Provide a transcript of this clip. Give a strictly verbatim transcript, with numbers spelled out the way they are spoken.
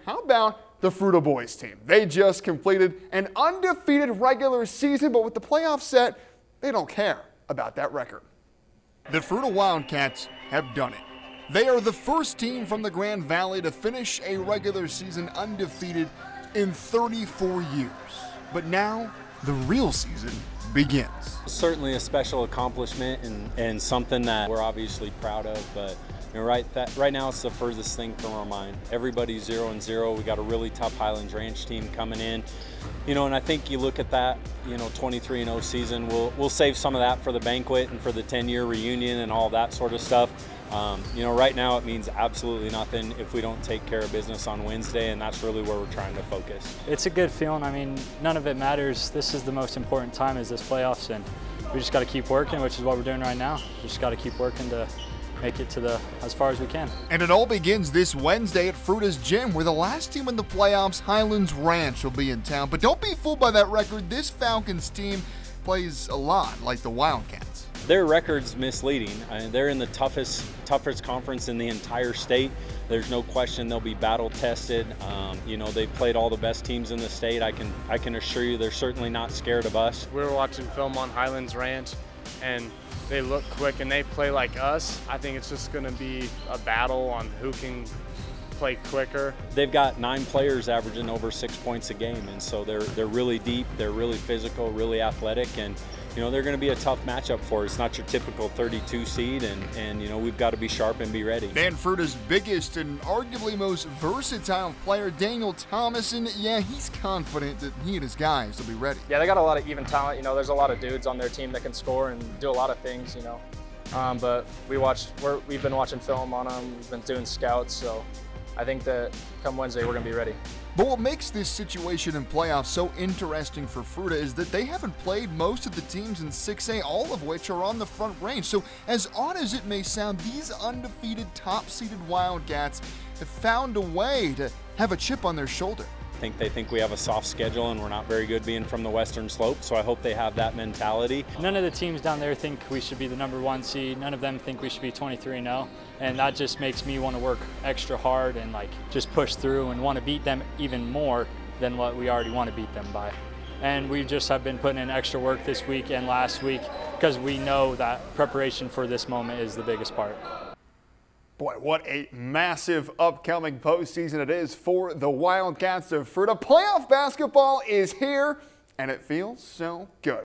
how about the Fruita boys team? They just completed an undefeated regular season, but with the playoffs set, they don't care about that record. The Fruita Wildcats have done it. They are the first team from the Grand Valley to finish a regular season undefeated in thirty-four years. But now, the real season begins. Certainly a special accomplishment and, and something that we're obviously proud of, but you know, right, that, right now it's the furthest thing from our mind. Everybody's zero and zero. We got a really tough Highlands Ranch team coming in. You know, and I think you look at that, you know, twenty-three and oh season, we'll, we'll save some of that for the banquet and for the ten year reunion and all that sort of stuff. Um, you know, right now it means absolutely nothing if we don't take care of business on Wednesday, and that's really where we're trying to focus. It's a good feeling. I mean, none of it matters. This is the most important time, is this playoffs, and we just got to keep working, which is what we're doing right now. We just got to keep working to make it to the as far as we can. And it all begins this Wednesday at Fruita's Gym, where the last team in the playoffs, Highlands Ranch, will be in town. But don't be fooled by that record. This Falcons team plays a lot like the Wildcats. Their record's misleading. I mean, they're in the toughest, toughest conference in the entire state. There's no question they'll be battle tested. Um, you know, they've played all the best teams in the state. I can, I can assure you they're certainly not scared of us. We were watching film on Highlands Ranch, and they look quick and they play like us. I think it's just going to be a battle on who can play quicker. They've got nine players averaging over six points a game, and so they're they're really deep, they're really physical, really athletic, and you know they're going to be a tough matchup for us. It's not your typical thirty-two seed, and and you know we've got to be sharp and be ready. Dan Fruita's biggest and arguably most versatile player, Daniel Thomason, yeah, he's confident that he and his guys will be ready. Yeah, they got a lot of even talent. You know, there's a lot of dudes on their team that can score and do a lot of things. You know, um, but we watched, we're, we've been watching film on them. We've been doing scouts, so I think that come Wednesday we're going to be ready. But what makes this situation in playoffs so interesting for Fruita is that they haven't played most of the teams in six A, all of which are on the Front Range. So as odd as it may sound, these undefeated top-seeded Wildcats have found a way to have a chip on their shoulder. I think they think we have a soft schedule and we're not very good being from the Western Slope, so I hope they have that mentality. None of the teams down there think we should be the number one seed. None of them think we should be twenty-three and oh, and that just makes me want to work extra hard and like just push through and want to beat them even more than what we already want to beat them by. And we just have been putting in extra work this week and last week because we know that preparation for this moment is the biggest part. Boy, what a massive upcoming postseason it is for the Wildcats of Fruita. Playoff basketball is here, and it feels so good.